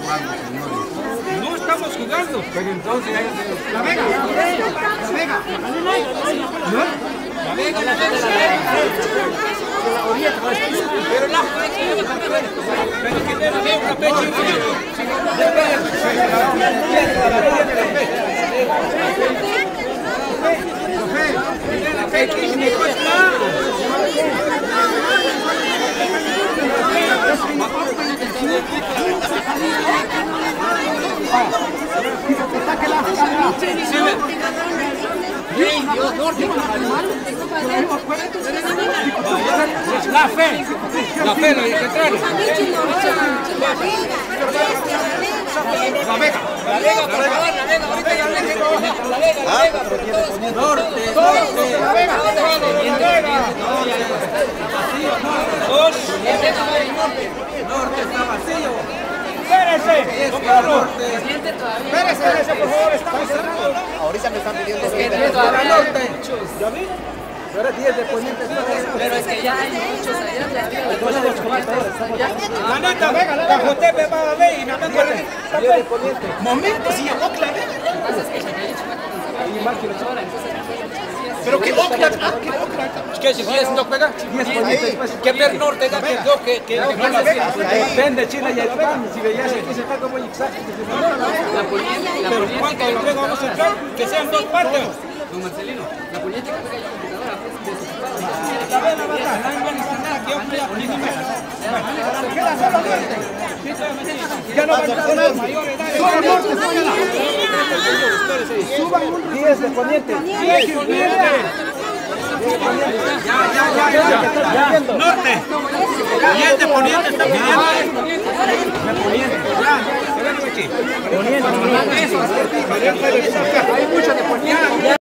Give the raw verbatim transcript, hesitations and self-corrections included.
jugando, señores. No estamos jugando. Pero entonces... La Vega. La Vega. ¿No? La Vega. La Pero la Pero que debe haber una pecha. La pecha y me cuesta. La fe, la fe, la central. La Vega, la Vega, por favor, la Vega, ahorita ya hablé que no baja. La Vega, la Vega, pero todos, norte, norte, la Vega, la Vega. Dos, norte está vacío. Espérese, don Carlos. Espérese, espérese, por favor, estamos cerrando. Ahorita me están pidiendo Es que diez todavía norte. ¿Ya vi? Pero diez de poniente. Pero es que ya hay muchos allá. La neta, venga, la Jotepe va a ver y no me acuerdo. Momento, si llamó clave. Pero que Oakland, ah, que Oakland. ¿Qué si diez no pega? Que ver norte da que do que que Depende Chile y el pan. Si veías aquí se está como Ixac. La política, la pero política. ¿cuánto lo vamos a entrar? Que sean dos partes. Don Marcelino, la política pega la computadora pues de su La vez la verdad, no hay buen estándar que yo pueda poner ni menos. Queda solo norte. Ya no va a entrar mayor edad. Solo norte, Suban diez de poniente. diez poniente. Ya, ya, ya, ya. Norte. diez de poniente está pidiendo. Poniente. Ya, ya. Poniente. Poniente. Hay mucho de poniente.